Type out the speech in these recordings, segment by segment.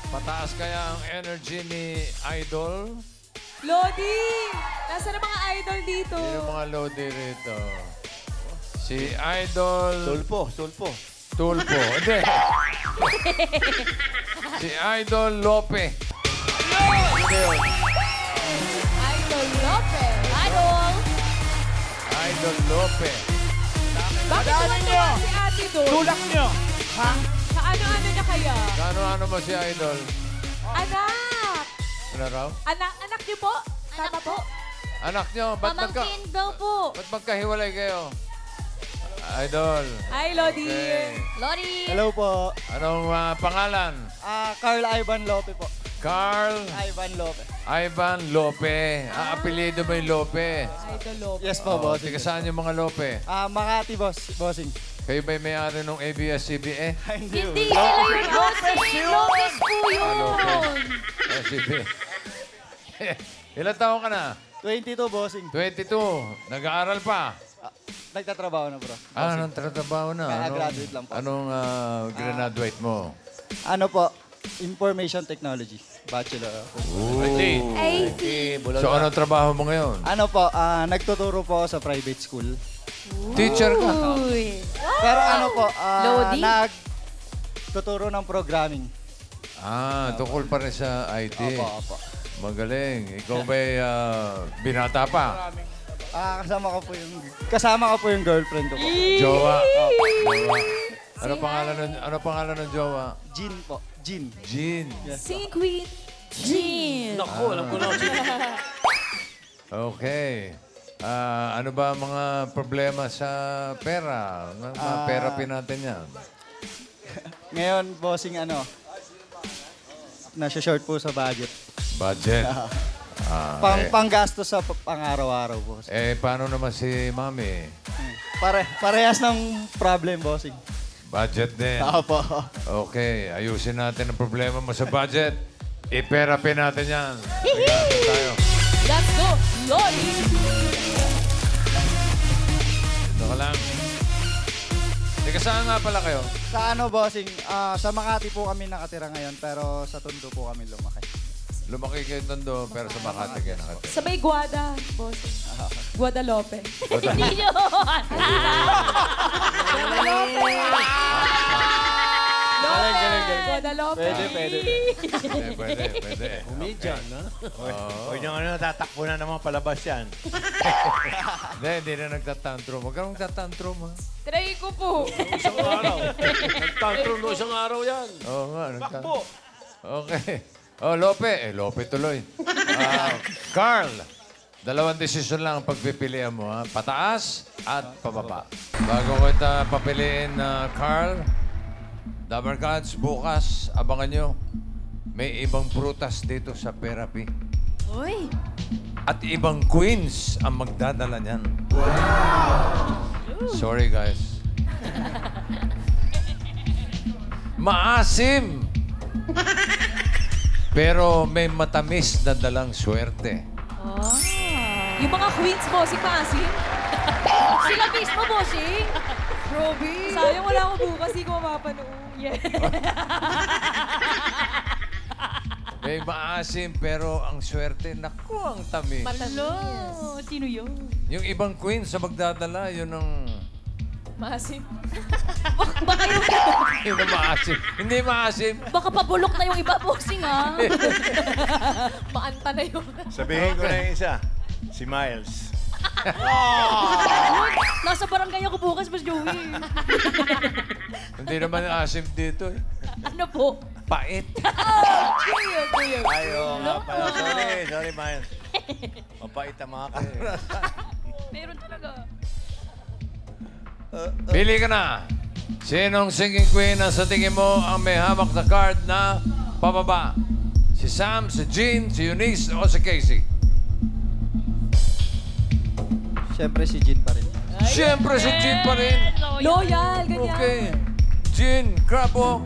Pataas kaya ang energy ni Idol? Lodi! Nasaan ang mga idol dito? Sino mga Lodi rito? Si Idol... Tulpo, tulpo. Tulpo. Hindi. Si Idol Lope. Idol Lopez. Idol! Idol Lope. Bakit naman niya si Ate doon? Tulak nyo! Ha? Sa ano-ano na kaya? Ano mo si Idol? Anak! Ano raw? Anak niyo po? Tama po? Anak nyo, ba't Pamangkin daw po. magkahiwalay kayo? Idol. Hi, Lodi! Okay. Lori. Hello po. Anong pangalan? Carl Ivan Lope po. Carl Ivan Lope. Ivan Lope. Apelido mo yung Lope. Idol Lopez. Yes po, boss. Tiga saan yung mga Lope? Makati, bossing. Kayo ba'y may-ari ng ABS-CBN? Hindi. Hindi sila yung bossing. Lopez po yun. SCB. Ilan taon ka na? 22, bossing. 22. Nag-aaral pa? Nagtatrabaho na, bro. Anong trabaho na? Graduate lang po. Anong graduate mo? Ano po? Information Technology. Bachelor. So, anong trabaho mo ngayon? Ano po? Nagtuturo po ako sa private school. Teacher ka? Uy. Pero ano po? Lodi? Nagtuturo ng programming. Tungkol pa rin sa IT. Opo. Magaling. Ikaw ba'y binata pa? Kasama ko po yung girlfriend ko po. Jowa. Ano pangalan ng jowa? Jean po. Jean. Jean. Singing Queen. Jean. Naku, alam ko na. Okay. Ano ba mga problema sa pera? Mga therapy natin yan. Ngayon, bossing, nasa-short po sa budget. Budget. Panggastos sa pang-araw-araw, boss. Paano naman si Mami? Parehas ng problem, bossing. Budget din. Opo. Okay, ayusin natin ang problema mo sa budget. I-therapy natin yan. Tignan tayo. Let's go, Lodi! Ito ka lang. Teka, saan nga pala kayo? Sa bossing, sa Makati po kami nakatira ngayon, pero sa Tondo po kami lumaki. Lumaki kayo Tondo, pero sa Makati kayo nakatira. Sa may Guada, boss. Guadalupe. Hindi yun. Guadalupe. Pwede. Comedian, ha? Huwag nyo tatakbo na naman palabas yan. Hindi na nagtatantrum. Huwag kang magtatantrum, ha? Try ko po. Isang araw. Nagtantrum no isang araw yan. Oo nga. Takbo. Okay. Lope. Lope tuloy. Carl, dalawang desisyon lang ang pagpipilian mo, ha? Pataas at pababa. Bago kita papiliin, Carl, Dabber Gods, bukas, abangan nyo. May ibang prutas dito sa therapy. Uy. At ibang queens ang magdadala niyan. Wow! Sorry, guys. Maasim! Pero may matamis na dalang swerte. Yung mga queens, bossing, maasim. Sila mismo, bossing. Robby. Sayang wala ako bukas, di ko mapapanood. Yeah. May maasim, pero ang swerte, naku, ang tamis. Hello. Sino yun? Yung ibang queen sa magdadala, yun ang... Maasim. Baka yung... Yun ang maasim. Hindi maasim. Baka pabulok na yung iba, bossing, ha? Maanta na yun. Sabihin ko na yung isa. Si Miles. Nasa barangay ako bukas, Boss Joey. Hindi naman asim dito, eh. Ano po? Pait. Kuya. Ayo nga pala. Sorry, Miles. Mapait ang mga kamera. Meron talaga. Pili ka na. Sinong singing queen ang sa tingin mo ang may hawak na card na pababa? Si Sam, si Jean, si Eunice, o si Casey? Siyempre si Jean pa rin. Siyempre si Jean pa rin. Loyal, ganyan. Okay. Jean, Crabo.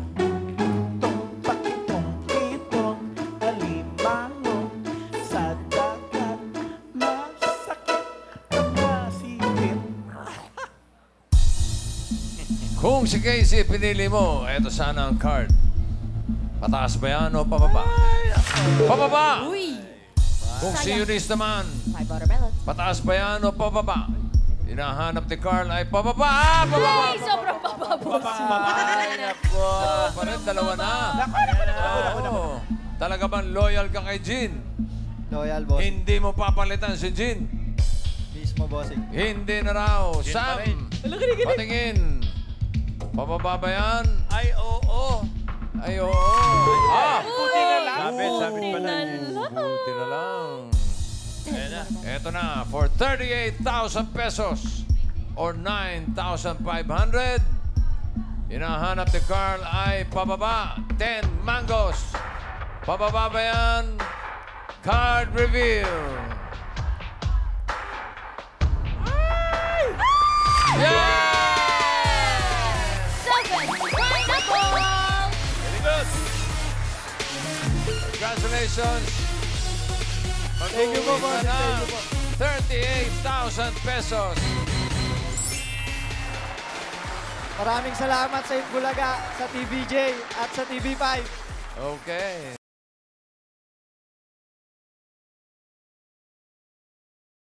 Kung si Casey pinili mo, eto sana ang card. Pataas ba yan o pababa? Pababa! Uy! Kung si Eunice naman, 5 watermelons. pataas ba yan o pababa? Hinahanap ni Carl ay pababa! Ah, pababa! Ay, sobrang bababos. Ay, nako. Pa rin, dalawa na. Oo. Talaga bang loyal ka kay Jean? Loyal, boss. Hindi mo papalitan si Jean. Mismo, bossing. Hindi na raw. Jean pa Sam, rin. patingin. Pababa ba yan? Ay, oo. Ay, oo. Ah! Buti na lang. Sabit Buti pala. na eh. lang. Buti na lang. Ayan na. Eto na, for 38,000 pesos or 9,500, hinahanap ni Carl ay pababa, 10 mangoes. Pababa ba yan? Card reveal. Yeah! 7 pineapple. Very good. Congratulations. Thank you po, boss. Mag-uwi ka Thank na. you po. 38,000 pesos. Maraming salamat sa Itbulaga, sa TVJ, at sa TV5. Okay.